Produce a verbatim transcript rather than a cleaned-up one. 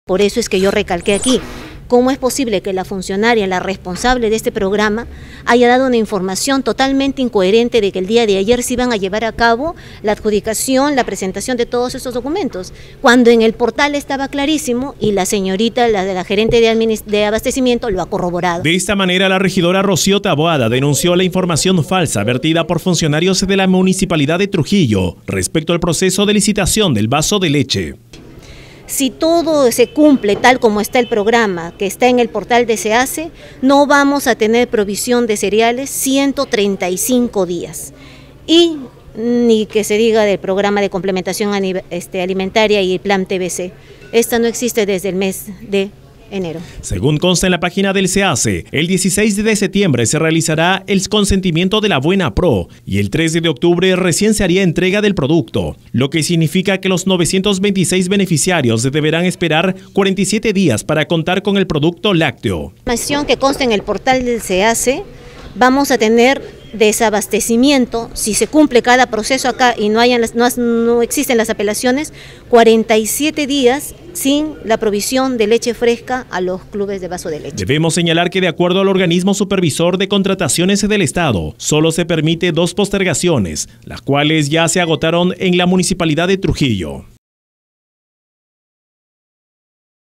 Por eso es que yo recalqué aquí. ¿Cómo es posible que la funcionaria, la responsable de este programa, haya dado una información totalmente incoherente de que el día de ayer se iban a llevar a cabo la adjudicación, la presentación de todos estos documentos? Cuando en el portal estaba clarísimo y la señorita, la de la gerente de, de abastecimiento, lo ha corroborado. De esta manera, la regidora Rocío Taboada denunció la información falsa vertida por funcionarios de la Municipalidad de Trujillo respecto al proceso de licitación del vaso de leche. Si todo se cumple tal como está el programa que está en el portal de SEACE, no vamos a tener provisión de cereales ciento treinta y cinco días. Y ni que se diga del programa de complementación este, alimentaria y el plan T B C. Esta no existe desde el mes de enero. Según consta en la página del SEACE, el dieciséis de septiembre se realizará el consentimiento de la Buena Pro y el trece de octubre recién se haría entrega del producto, lo que significa que los novecientos veintiséis beneficiarios deberán esperar cuarenta y siete días para contar con el producto lácteo. La información que consta en el portal del SEACE, vamos a tener desabastecimiento, si se cumple cada proceso acá y no, hayan las, no, no existen las apelaciones, cuarenta y siete días sin la provisión de leche fresca a los clubes de vaso de leche. Debemos señalar que de acuerdo al organismo supervisor de contrataciones del Estado, solo se permite dos postergaciones, las cuales ya se agotaron en la Municipalidad de Trujillo.